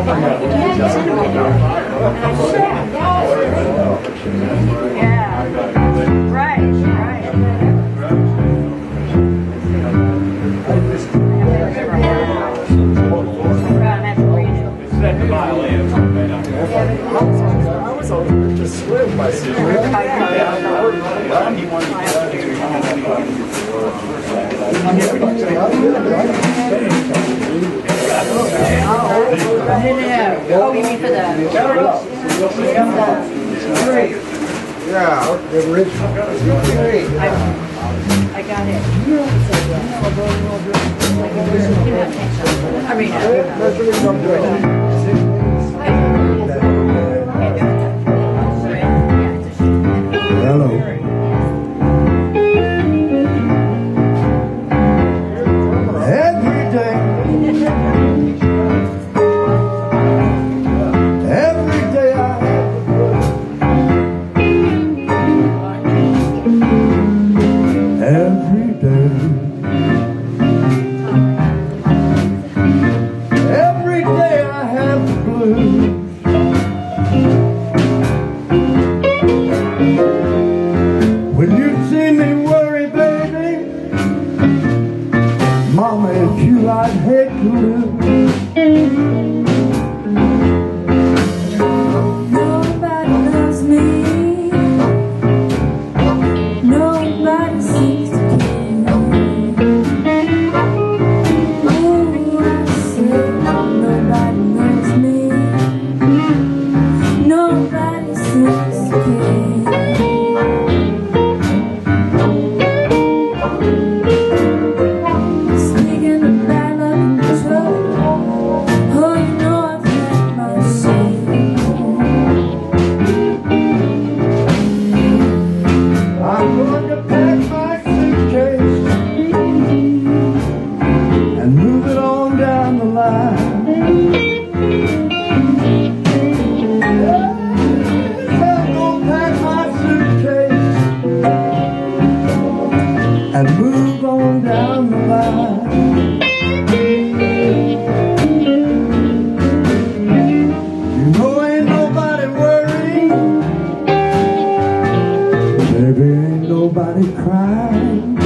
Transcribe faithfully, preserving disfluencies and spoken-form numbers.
Oh, you mean for the... Yeah, the original. I, I got it. I mean, hello. Every day, every day I have every day, every day I have the blues. When you see me worry, baby, Mama, it's you I'd hate to lose. Nobody loves me. Nobody seems to care. Oh, I said nobody knows me. Nobody seems to care. Speaking of bad luck and trouble, oh, you know I've had my share. I'm going to pack my suitcase and move it on down the line. I'm going to pack my suitcase and move on down the line. You know ain't nobody worrying, baby, ain't nobody crying.